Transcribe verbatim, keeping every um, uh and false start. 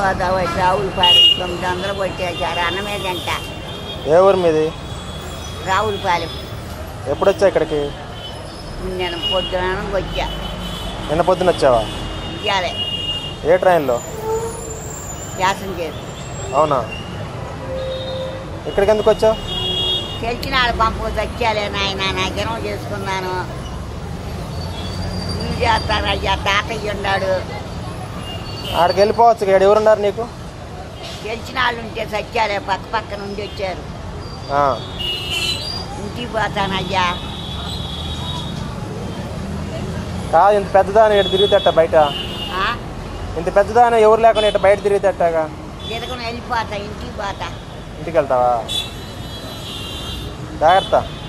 పోతావు రావులపాలెం తొమ్మిది వందలు కొట్టేశారు అన్నమే గంట. ఏ ఊరు మీది? రావులపాలెం. ఎప్పుడు వచ్చా ఇక్కడికి? నేను పొద్దున వచ్చా. నిన్న పొద్దున వచ్చావా? ఇవ్వాలే. ఏ ట్రైన్లో? ప్యాసింజర్. అవునా, ఇక్కడికి ఎందుకు వచ్చావు? తెలిసిన వాళ్ళు పంపు వచ్చాలే నాయన, నాకేమో చేసుకున్నాను. ఇల్లు చేస్తారు అయ్యా, తాతయ్య ఉన్నాడు. ఆడికి వెళ్ళిపోవచ్చు, ఇక్కడ ఎవరున్నారు నీకు? తెలిసిన వాళ్ళు ఉంటే సచ్చాలే, పక్క పక్క నుండి వచ్చారు. ఇంటికి పోతానయ్యా. కాదు, ఇంత పెద్దదాని ఇటు తిరుగుతట బయట. ఇంత పెద్దదాని ఎవరు లేకుండా ఇటు బయట తిరుగుతట్టగా. తిరగను వెళ్ళిపోతా, ఇంటికి పోతా. ఇంటికి వెళ్తావా? జాగ్రత్త.